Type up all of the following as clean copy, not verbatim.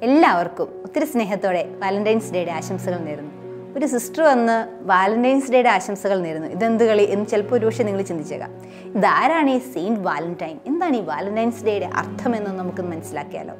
എല്ലാവർക്കും ഒത്തിരി സ്നേഹത്തോടെ വാലന്റൈൻസ് ഡേയുടെ ആശംസകൾ നേരുന്നു. ഒരു സിസ്റ്റർ വന്ന് വാലന്റൈൻസ് ഡേയുടെ ആശംസകൾ നേരുന്നു. ഇതെന്ത് കളി എന്ന് ചിലപ്പോൾ ഒരുപക്ഷെ നിങ്ങൾ ചിന്തിച്ചേക്കാം. ഇതാരാണ് ഈ സെയിൻറ്റ് വാലന്റൈൻ? എന്താണ് ഈ വാലന്റൈൻസ് ഡേയുടെ അർത്ഥമെന്ന് നമുക്ക് മനസ്സിലാക്കിയാലോ.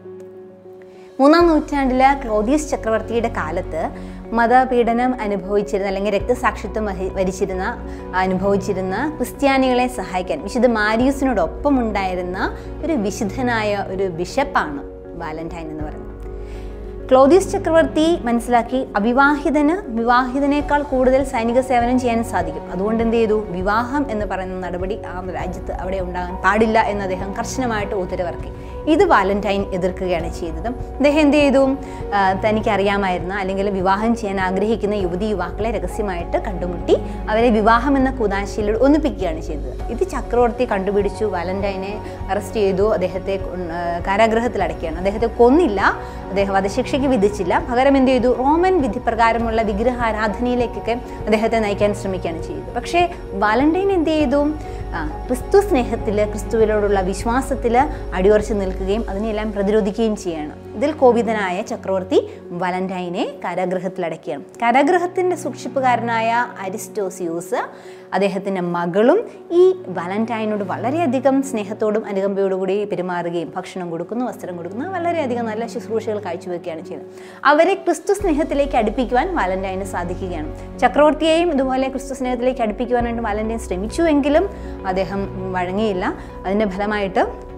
3-ാം നൂറ്റാണ്ടിലെ ക്ലോഡിയസ് ചക്രവർത്തിയുടെ കാലത്ത് മതപീഡനം അനുഭവിച്ചിരുന്ന അല്ലെങ്കിൽ രക്തസാക്ഷിത്വം അനുഭവിച്ചിരുന്ന ക്രിസ്ത്യാനികളെ സഹായിക്കാൻ വിശുദ്ധ മാരിയൂസിനോടൊപ്പം ഉണ്ടായിരുന്ന ഒരു വിശുദ്ധനായ ഒരു ബിഷപ്പാണ് വാലന്റൈൻ എന്ന് പറയുന്നത്. ക്ലോഡിയസ് ചക്രവർത്തി മനസ്സിലാക്കി വിവാഹിതനേക്കാൾ കൂടുതൽ സൈനിക സേവനം ചെയ്യാൻ സാധിക്കും. അതുകൊണ്ട് എന്ത് ചെയ്തു? വിവാഹം എന്ന് പറയുന്ന നടപടി ആ രാജ്യത്ത് അവിടെ ഉണ്ടാകാൻ പാടില്ല എന്ന് അദ്ദേഹം കർശനമായിട്ട് ഉത്തരവിറക്കി. ഇത് വാലന്റൈൻ എതിർക്കുകയാണ് ചെയ്തത്. അദ്ദേഹം എന്ത് ചെയ്തു? തനിക്കറിയാമായിരുന്ന അല്ലെങ്കിൽ വിവാഹം ചെയ്യാൻ ആഗ്രഹിക്കുന്ന യുവാക്കളെ രഹസ്യമായിട്ട് കണ്ടുമുട്ടി അവരെ വിവാഹം എന്ന കൂതാശയിലൂടെ ഒന്നിപ്പിക്കുകയാണ് ചെയ്തത്. ഇത് ചക്രവർത്തി കണ്ടുപിടിച്ചു. വാലന്റൈനെ അറസ്റ്റ് ചെയ്തു. അദ്ദേഹത്തെ കാരാഗൃഹത്തിൽ അടയ്ക്കുകയാണ്. അദ്ദേഹത്തെ കൊന്നില്ല, അദ്ദേഹം വധശിക്ഷയ്ക്ക് വിധിച്ചില്ല. പകരം എന്ത് ചെയ്തു? റോമൻ വിധിപ്രകാരമുള്ള വിഗ്രഹാരാധനയിലേക്കൊക്കെ അദ്ദേഹത്തെ നയിക്കാൻ ശ്രമിക്കുകയാണ് ചെയ്തത്. പക്ഷേ വാലന്റൈൻ എന്ത് ചെയ്തു? ക്രിസ്തു സ്നേഹത്തിൽ, ക്രിസ്തുവിനോടുള്ള വിശ്വാസത്തിൽ അടിയുറച്ച് നിൽക്കുകയും അതിനെല്ലാം പ്രതിരോധിക്കുകയും ചെയ്യാണ്. ഇതിൽ കോപിതനായ ചക്രവർത്തി വാലന്റൈനെ കാരാഗൃഹത്തിലടക്കുകയാണ്. കാരാഗൃഹത്തിൻ്റെ സൂക്ഷിപ്പുകാരനായ അരിസ്റ്റോസിയൂസ് അദ്ദേഹത്തിൻ്റെ മകളും ഈ വാലന്റൈനോട് വളരെയധികം സ്നേഹത്തോടും അനുകമ്പയോടും കൂടി പെരുമാറുകയും ഭക്ഷണം കൊടുക്കുന്നു, വസ്ത്രം കൊടുക്കുന്നു, വളരെയധികം നല്ല ശുശ്രൂഷകൾ കാഴ്ചവെക്കുകയാണ് ചെയ്യുന്നത്. അവരെ ക്രിസ്തു സ്നേഹത്തിലേക്ക് അടുപ്പിക്കുവാൻ വാലന്റൈന് സാധിക്കുകയാണ്. ചക്രവർത്തിയെയും ഇതുപോലെ ക്രിസ്തു സ്നേഹത്തിലേക്ക് അടുപ്പിക്കുവാനായിട്ട് വാലന്റൈൻ ശ്രമിച്ചുവെങ്കിലും അദ്ദേഹം വഴങ്ങിയില്ല. അതിൻ്റെ ഫലമായിട്ട്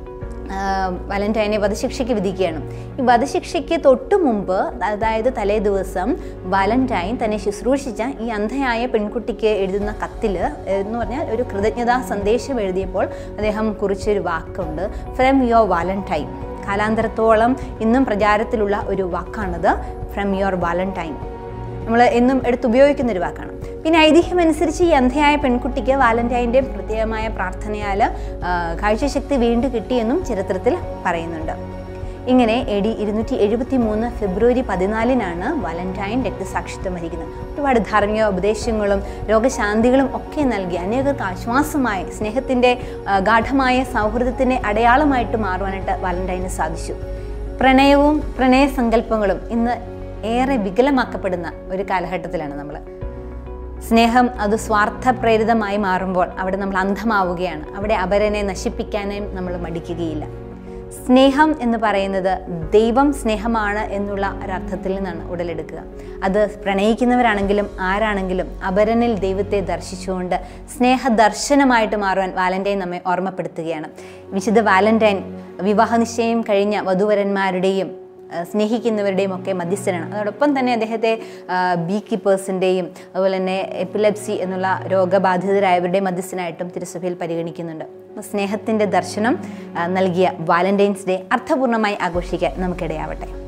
വാലന്റൈനെ വധശിക്ഷയ്ക്ക് വിധിക്കുകയാണ്. ഈ വധശിക്ഷയ്ക്ക് തൊട്ടു മുമ്പ്, അതായത് തലേ ദിവസം, വാലന്റൈൻ തന്നെ ശുശ്രൂഷിച്ച ഈ അന്ധയായ പെൺകുട്ടിക്ക് എഴുതുന്ന കത്തിൽ എന്ന് പറഞ്ഞാൽ ഒരു കൃതജ്ഞതാ സന്ദേശം എഴുതിയപ്പോൾ അദ്ദേഹം കുറിച്ചൊരു വാക്കുണ്ട്, ഫ്രം യുവർ വാലന്റൈൻ. കാലാന്തരത്തോളം ഇന്നും പ്രചാരത്തിലുള്ള ഒരു വാക്കാണത്, ഫ്രം യുവർ വാലന്റൈൻ. നമ്മൾ എന്നും എടുത്തുപയോഗിക്കുന്നൊരു വാക്കാണ്. പിന്നെ ഐതിഹ്യമനുസരിച്ച് ഈ അന്ധയായ പെൺകുട്ടിക്ക് വാലന്റൈൻ്റെ പ്രത്യേകമായ പ്രാർത്ഥനയാൽ കാഴ്ചശക്തി വീണ്ടും കിട്ടിയെന്നും ചരിത്രത്തിൽ പറയുന്നുണ്ട്. ഇങ്ങനെ AD 273 ഫെബ്രുവരി 14 വാലന്റൈൻ രക്തസാക്ഷിത്വം വഹിക്കുന്നത്. ഒരുപാട് ധാർമ്മിക ഉപദേശങ്ങളും രോഗശാന്തികളും ഒക്കെ നൽകി അനേകർക്ക് ആശ്വാസമായി സ്നേഹത്തിൻ്റെ ഗാഠമായ സൗഹൃദത്തിൻ്റെ അടയാളമായിട്ട് മാറുവാനായിട്ട് വാലന്റൈന് സാധിച്ചു. പ്രണയവും പ്രണയസങ്കല്പങ്ങളും ഇന്ന് ഏറെ വികലമാക്കപ്പെടുന്ന ഒരു കാലഘട്ടത്തിലാണ് നമ്മൾ. സ്നേഹം അത് സ്വാർത്ഥപ്രേരിതമായി മാറുമ്പോൾ അവിടെ നമ്മൾ അന്ധമാവുകയാണ്. അവിടെ അപരനെ നശിപ്പിക്കാനും നമ്മൾ മടിക്കുകയില്ല. സ്നേഹം എന്ന് പറയുന്നത് ദൈവം സ്നേഹമാണ് എന്നുള്ള ഒരർത്ഥത്തിൽ നിന്നാണ് ഉടലെടുക്കുക. അത് പ്രണയിക്കുന്നവരാണെങ്കിലും ആരാണെങ്കിലും അപരനിൽ ദൈവത്തെ ദർശിച്ചുകൊണ്ട് സ്നേഹദർശനമായിട്ട് മാറുവാൻ വാലന്റൈൻ നമ്മെ ഓർമ്മപ്പെടുത്തുകയാണ്. വിശുദ്ധ വാലന്റൈൻ വിവാഹ നിശ്ചയം കഴിഞ്ഞ വധൂവരന്മാരുടെയും സ്നേഹിക്കുന്നവരുടെയും ഒക്കെ മധ്യസ്ഥനാണ്. അതോടൊപ്പം തന്നെ അദ്ദേഹത്തെ ബീ കീപ്പേഴ്സിൻ്റെയും അതുപോലെ തന്നെ എപ്പിലെപ്സി എന്നുള്ള രോഗബാധിതരായവരുടെ മധ്യസ്ഥനായിട്ടും തിരുസഭയിൽ പരിഗണിക്കുന്നുണ്ട്. സ്നേഹത്തിൻ്റെ ദർശനം നൽകിയ വാലന്റൈൻസ് ഡേ അർത്ഥപൂർണ്ണമായി ആഘോഷിക്കാൻ നമുക്കിടയാവട്ടെ.